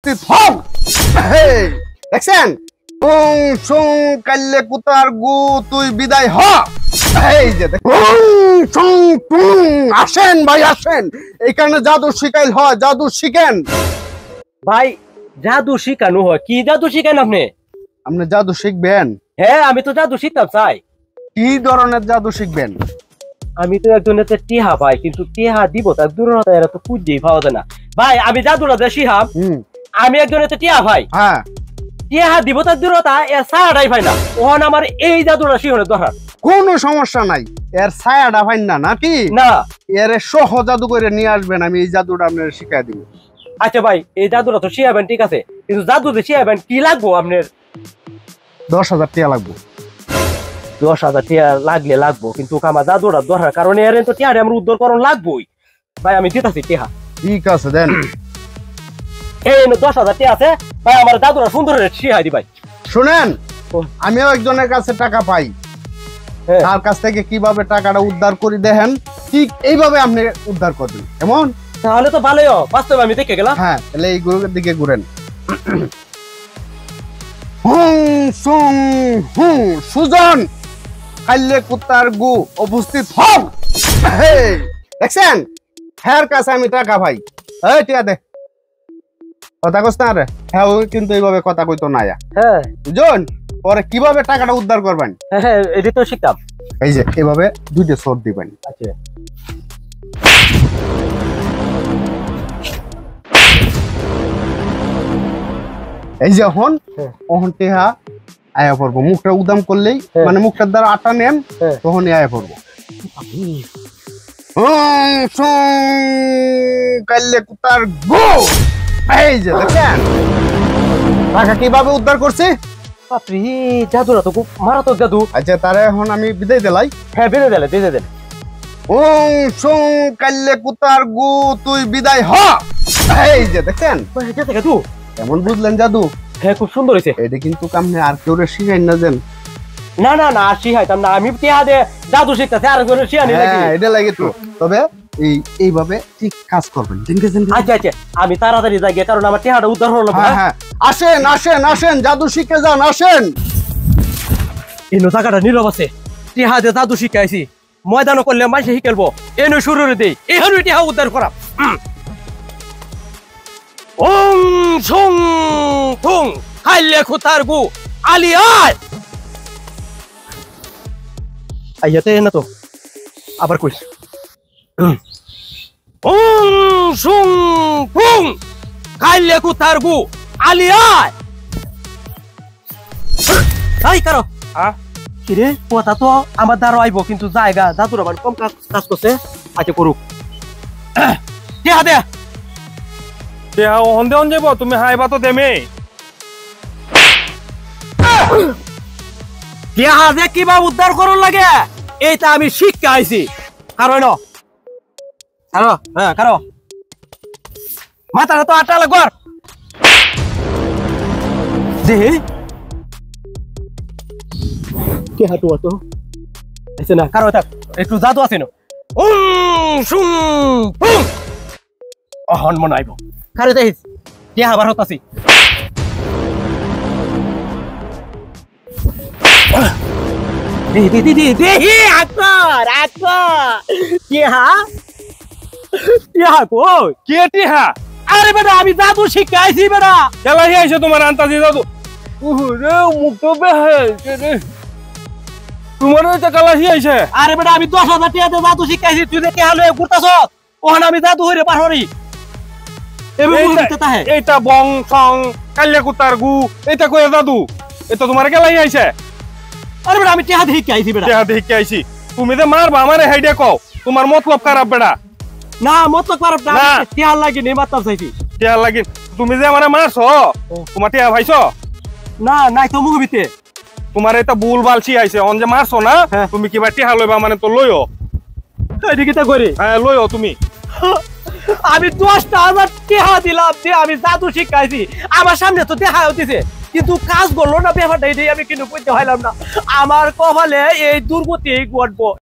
উপস্থিত হও। দেখছেন, টুং সুং কাল্লে কুতার গু তুই বিদায় হ। এই যে আসেন ভাই আসেন, এখানে জাদু শিখাইল হয়, জাদু শিখেন ভাই। জাদু শিখানো হয়? কি জাদু শিখেন আপনি? আপনি জাদু শিখবেন? হ্যাঁ, আমি তো জাদু শিখতাম চাই। কি ধরনের জাদু শিখবেন? আমি তো একজনের টিহা ভাই, কিন্তু টিহা দিব তার দূরতা এরা তো খুঁজেই পাওয়া যায় না ভাই। আমি জাদুটা যে শিখাম, আমি একজনের টিহা ভাই, হ্যাঁ টিহা দিব তার দূরতা এর ছায়াটাই ভাই না। ওখানে আমার এই জাদুটা শিখানোর দরকার। কোনো সমস্যা নাই, এর ছায়াটা ভাই না নাকি না, এর সহ জাদু করে নিয়ে আসবেন, আমি এই জাদুটা আপনার শিখাই দিব। আচ্ছা ভাই, এই জাদুটা তো শিখাবেন ঠিক আছে, কিন্তু জাদু যে শিখাবেন কি লাগবো আপনার? 10,000 টাকা লাগবো। 10,000 টাকা লাগলে লাগবো, কিন্তু আমার জাদুটা দরকার, কারণ এর তো টিহা আমার উদ্ধার করণ লাগবোই ভাই। আমি দিতেছি টিহা। ঠিক আছে দেন। এই 10,000 টাকা আছে ভাই, আমার জাদুটা সুন্দর শিখাই দি ভাই। শুনেন, আমিও একজনের কাছে টাকা পাই, তার কাছ থেকে কিভাবে টাকাটা উদ্ধার করি দেখেন, ঠিক এইভাবে আপনি উদ্ধার করবেন। এমন তাহলে তো ভালোই, বাস্তবে আমি দেখে গেলাম। হ্যাঁ, তাহলে এই গুলোর দিকে ঘুরেন। হুং সুং হুং সুজন কাল্লে কুত্তার গু উপস্থিত হও। দেখছেন, হ্যার কাছে আমি টাকা পাই। এই টিয়া দে, কথা কস না রে। হ্যাঁ, ওই কিন্তু এইভাবে কথা কইতো না। হ্যাঁ বুঝুন, পরে কিভাবে টাকাটা উদ্ধার করবেন? হ্যাঁ, এটি তো শিখতাম। এই যে এভাবে দুইটা সোর দিবেন। আচ্ছা, এই যে এখন টেহা আয়া পড়বো, মুখটা উদাম করলেই, মানে মুখটার দ্বারা আটা নেন, তখনই আয়া পড়বো। কাল্লে কুতার গো। এই যে দেখেন টাকা কিভাবে উদ্ধার করছি। বাপরে, জাদুটা তো খুব মারাত্মক জাদু। আচ্ছা, তারা এখন আমি বিদায় দিলাই। হ্যাঁ, বেঁধে দিলে বেঁধে দিলে। কাল্লে কুতার গু তুই বিদায় হ। এই যে দেখেন জাদু কেমন বুঝলেন জাদু? হ্যাঁ, খুব সুন্দর হয়েছে। এটা কিন্তু আপনি আর কেউ শিখাই না দেন। না না না, শিখাইতাম না আমি। টিহা দিয়ে জাদু শিখতেছে আর একজনের শিখানি নাকি? এটা লাগে তো। তবে এইভাবে ঠিক কাজ করবেন। আচ্ছা আচ্ছা, আমি তাড়াতাড়ি যাই, কারণ আমার টিহাটা উদ্ধার হলো। হ্যাঁ, আসেন আসেন আসেন, জাদু শিখে যান, আসেন। এই জায়গাটা নীরব আছে, টিহা দিয়ে জাদু শিখাইছি, ময়দানও করলে মাসে শিখেলবো। এনে শুরু দেই, এখানে টিহা উদ্ধার করা। ওং সুং ফুং কাল্লে কুতার গু আলিয়ায়। আইয়াতে না তো, আবার কইস। ওং সুং ফুং কাল্লে কুতার গু আলিয়ায়। এই কারো কিরে, কথা তো আমার দ্বারা আইব, কিন্তু জায়গা জাদুর আবার কম কাজ করছে। আচ্ছা করুক, টিহা দে। অন্ধে অন যাব, তুমি হাইবা তো দেমে। টিহা যে কিবা উদ্ধার করুন লাগে, এইটা আমি শিক্ষা আইছি। কারণ হ্যাঁ কারো মাথাটা তো আটা লাগবার দেখি। টিহা তো তো আইছে না, কারো থাক একটু জাদু আছে না। অহন মনে আইব, কারো দেখিস টিহা আবার হতাছি। আরে বেটা, আমি জাদু শিখাইছি বেটা। খেলাই আইছে তোমার আন্তাজি জাদু। মুখ তো তোমার কালাহি আইছে। আরে বেটা, আমি 10,000 টাকা দিয়ে জাদু শিখাইছি, তুই যে টিহা লয়ে ঘুরতাছ, ওখানে আমি জাদু হইরে পারি। এইটা বং সং কাল্লে কুতার গু, এটা কয়ে জাদু, এটা তোমার গেলাই আইছে। আরে বেটা, আমি টিহা দেখে আইছি বেটা। টিহা দেখে আইছি, তুমি যে মারবা আমারে হাইডে কও, তোমার মতলব খারাপ বেটা। না, মতলব খারাপ না, টিহা লাগি নেই, মারতাম চাইছি। টিহা লাগি, তুমি যে আমারে মারছো, তোমার টিহা ভাইছো? না নাই তো মুখ ভিতে। তোমার এটা ভুল বালছি আইছে, অন যে মারছো না, তুমি কিবা টিহা লইবা মানে তো লইও। এদিকে তা করে হ্যাঁ লইও তুমি। আমি 10,000 টাকা দিলাম, আমি জাদু শিখাইছি, আমার সামনে তো দেখা হইতেছে, কিন্তু কাজ করলো না। ব্যাপারটা এটাই আমি কিন্তু বুঝতে পারলাম না। আমার কপালে এই দুর্গতি ঘটবো।